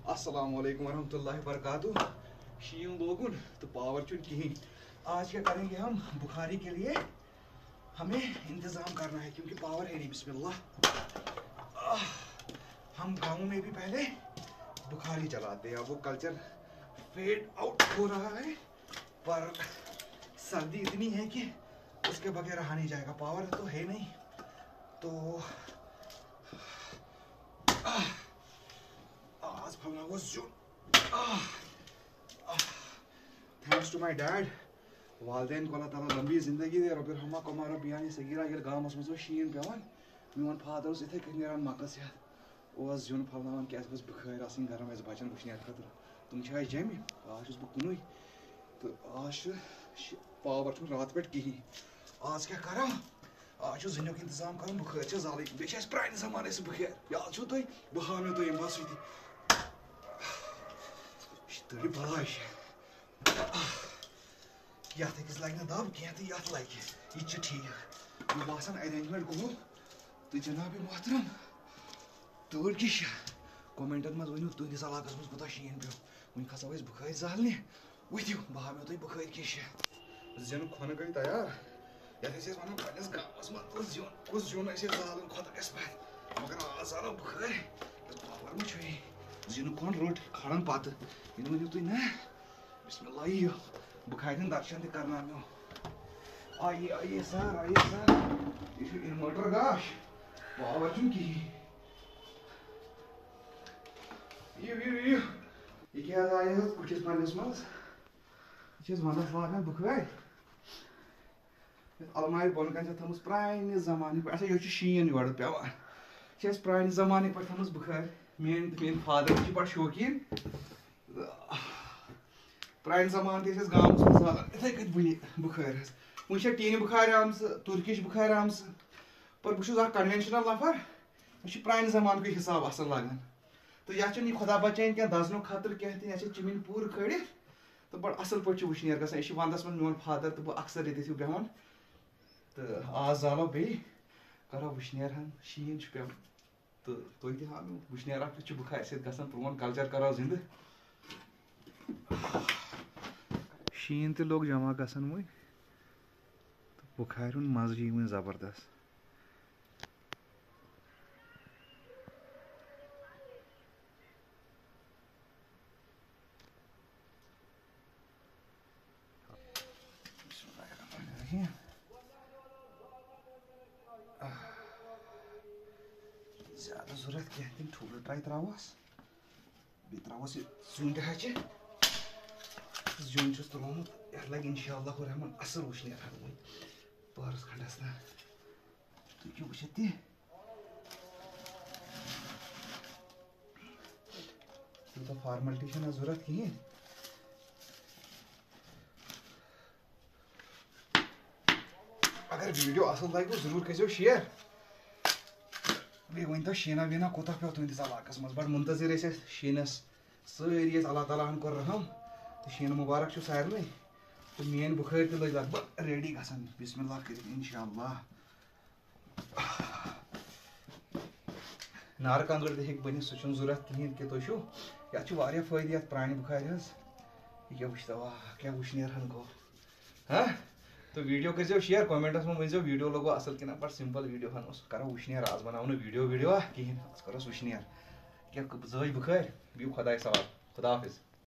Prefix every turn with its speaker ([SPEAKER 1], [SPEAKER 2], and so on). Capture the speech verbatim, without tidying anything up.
[SPEAKER 1] अस्सलाम वालेकुम वरहमतुल्लाहि वबरकातुह। शीन लोगुन तो पावर चुन कहीं। आज क्या करेंगे हम? बुखारी के लिए हमें इंतज़ाम करना है क्योंकि पावर है नहीं। बिस्मिल्लाह। हम गाँव में भी पहले बुखारी चलाते हैं, अब वो कल्चर फेड आउट हो रहा है, पर सर्दी इतनी है कि उसके बगैर रहा नहीं जाएगा। पावर तो है नहीं, तो आज फलना वो जो थैंक्स टू माय डैड। वालदेन को अल्लाह ताला लंबी जिंदगी दे। रब्बिर हमा कमारा बियानी सगीरा ये गामस मज शीन पेवान मोन फादर इथे कन मकस ये जुन फलनान क्या बुखार आसन गरम बचन वुशनेर खतर तुम आज जमि आज बह कुन तो आज पावर रात पे कहीं। आज क्या करा? आज जनिक इंतजाम कर बुखार जाल बे प्राने जमाने से बुखार याद छो तुम बह हानो तुम बस तरी बलाश ये लगे ना दब कह तो ये लगे ये ठीक ये बसान अरेंजमेंट गो तो जनाब मोहतरम तौर कि कमेंटन मज वन तुस इलाकस मज कूत शीन पे वन खसो बुखार जालने वो बह हामो तुम बुखार कि जिन खन गई तैयार ये वन पस गाँव मज जुन जुन जालन खुद गत मगर आज आलो बुखार पावर वो जिन खन रोट खड़न पत इन वन तुम ना बिस्मिल्लाह यी बुखार दर्शन करना मो आइए आइए सर आइए सर ये इन्वर्टर गाश पावर चुन कहीं यू यू यू ये क्या आए कुछ पन्नस मज ये वंदस लागान बुखार अलमारी बन कन थम प्राने जमाने पे अच्छा ये शीन योर पेवान ये प्राने जमाने पे थम बुखार मेन मेन फादर बड़ शौकीन प्राने जमान थे गाँव मज इथे कत बुन बुखार वो टीन बुखार आम तुर्किश बुखार आम पर बहुत कन्वेंशनल नफर मे प्राने जमान के हिसाब असल लगान तो यह खुदा बचान क्या दजन खतर कह यह चिमिन पूर खड़ तो बड़ असल पे वुशनेर ग यह वंदस मज मोन फादर तो बह अक्सर ये बेहान तो आज जालो बे करो वुशनेर हन शीन पे तो तुम तह हाव वुशनेर पे बुखार सत प्रोन कल्चर करो जिंद शीन तो लोग जमा गसन वो तो बुखार मज वो जबरदस्त ज्यादा जरूरत क्या तुम ठूल ट्राई त्रावस बे त्रावस जुन तच जुन तुलमुत यह लगे इंशाअल्लाह रहमान असल वुशनेर हन पहरस खंडस ना तुम वो तूत फार्मलिटी जरूरत कहें अगर वीडियो असल लगे जरूर करो शेयर बे वन तो शीना वीना कोता पे तुंदिस इलाकस मज बड़ मुंतजर शीनस सारी अल्लाह ताला हन कोर रहम तो शीन मुबारक सारे तो मेन बुखार तो लग लगभग रेडी गसन बिस्मिल्लाह कर इंशाअल्लाह नार कंगड़ तो हेक बनित सह जरूरत कहें कि तुम ये फायदे ये प्राने बुखार ये वुचता वाह क्या वुशनेर हन गो हाँ तो वीडियो कर शेयर कमेंटस में वन वीडियो लोगो असल कि बड़ सिंपल वीडियो हन करो वुशनेर आज बनाओ वीडियो वीडियो कहें करो वुशनेर क्या जाज बुखार बिहू खुदा सवाल खुदा हाफिज।